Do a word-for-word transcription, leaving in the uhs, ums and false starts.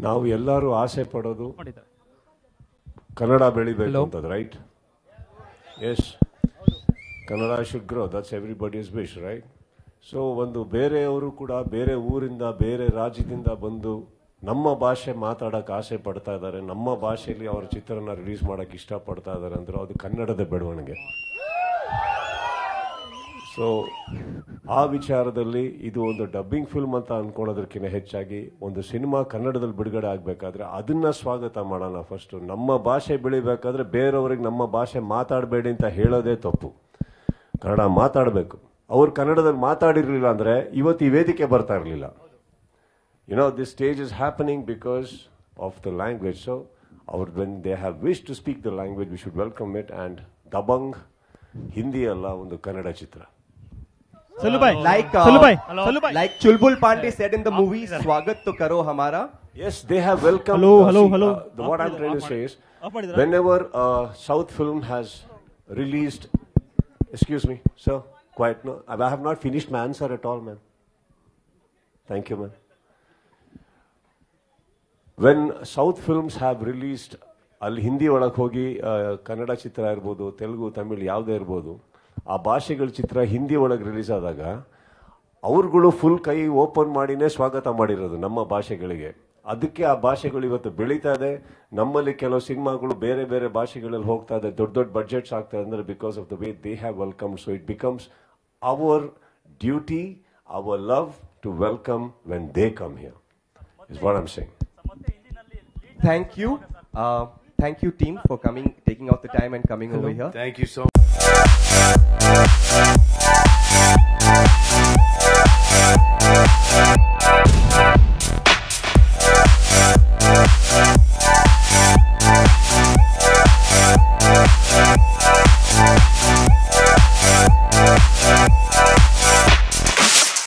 ನಾವು ಎಲ್ಲರೂ ಆಸೆ ಪಡೋದು ಕನ್ನಡ ಬೆಳಿಬೇಕು ಅಂತದ್ದು, right? Yes, Kannada should grow, that's everybody's wish, right? So ಒಂದು ಬೇರೆಯವರು ಕೂಡ ಬೇರೆ ಊರಿಂದ ಬೇರೆ ರಾಜ್ಯದಿಂದ ಬಂದು ನಮ್ಮ ಭಾಷೆ ಮಾತಾಡೋಕೆ ಆಸೆ ಪಡ್ತಾ ಇದ್ದಾರೆ, ನಮ್ಮ ಭಾಷೆಯಲ್ಲಿ ಅವರ ಚಿತ್ರನ ರಿಲೀಸ್ ಮಾಡೋಕ್ಕೆ ಇಷ್ಟಪಡ್ತಾ ಇದ್ದಾರೆ ಅಂದ್ರೆ ಅದು ಕನ್ನಡದ ಬೆಳವಣಿಗೆ. ಸೊ ಆ ವಿಚಾರದಲ್ಲಿ ಇದು ಒಂದು ಡಬ್ಬಿಂಗ್ ಫಿಲ್ಮ್ ಅಂತ ಅನ್ಕೊಳ್ಳೋದಕ್ಕಿಂತ ಹೆಚ್ಚಾಗಿ ಒಂದು ಸಿನಿಮಾ ಕನ್ನಡದಲ್ಲಿ ಬಿಡುಗಡೆ ಆಗಬೇಕಾದ್ರೆ ಅದನ್ನ ಸ್ವಾಗತ ಮಾಡೋಣ. ಫಸ್ಟ್ ನಮ್ಮ ಭಾಷೆ ಬೆಳಿಬೇಕಾದ್ರೆ ಬೇರೆಯವ್ರಿಗೆ ನಮ್ಮ ಭಾಷೆ ಮಾತಾಡಬೇಡಿ ಅಂತ ಹೇಳೋದೇ ತಪ್ಪು. ಕನ್ನಡ ಮಾತಾಡಬೇಕು. ಅವ್ರು ಕನ್ನಡದಲ್ಲಿ ಮಾತಾಡಿರಲಿಲ್ಲ ಅಂದರೆ ಇವತ್ತು ಈ ವೇದಿಕೆ ಬರ್ತಾ ಇರಲಿಲ್ಲ. You know, this stage is happening because of the language. So ಅವ್ರು when they have wish to speak the language, we should welcome it. And ದಬಂಗ್ ಹಿಂದಿ ಅಲ್ಲ, ಒಂದು ಕನ್ನಡ ಚಿತ್ರ. Like, uh, like Chulbul Pandey said in the movie, "Swagat to karo hamara." Yes, they have welcomed. Hello, hello, hello. Uh, what I'm trying to say is, whenever a South film has released, excuse me, sir, quiet. No, I have not finished my answer at all, man. Thank you, man. When South films have released, ಅಲ್ಲಿ ಹಿಂದಿ ಒಳಗೆ ಹೋಗಿ ಕನ್ನಡ ಚಿತ್ರ ಇರ್ಬೋದು, ತೆಲುಗು, ತಮಿಳು ಯಾವುದೇ ಇರ್ಬೋದು, ಆ ಭಾಷೆಗಳ ಚಿತ್ರ ಹಿಂದಿ ಒಳಗೆ release ಆದಾಗ ಅವ್ರುಗಳು ಫುಲ್ ಕೈ ಓಪನ್ ಮಾಡಿನೇ ಸ್ವಾಗತ ಮಾಡಿರೋದು ನಮ್ಮ ಭಾಷೆಗಳಿಗೆ. ಅದಕ್ಕೆ ಆ ಭಾಷೆಗಳು ಇವತ್ತು ಬೆಳೀತಾ ಇದೆ. ನಮ್ಮಲ್ಲಿ ಕೆಲವು ಸಿನಿಮಾಗಳು ಬೇರೆ ಬೇರೆ ಭಾಷೆಗಳಲ್ಲಿ ಹೋಗ್ತಾ ಇದೆ, ದೊಡ್ಡ ದೊಡ್ಡ ಬಡ್ಜೆಟ್ಸ್ ಆಗ್ತಾ ಇದೆ ಅಂದ್ರೆ because of the way they have welcome. So it becomes our duty, our love to welcome when they come here, is what I am saying. Thank you. Uh, thank you, team, for coming, taking out the time and coming Hello. over here. Thank you so much.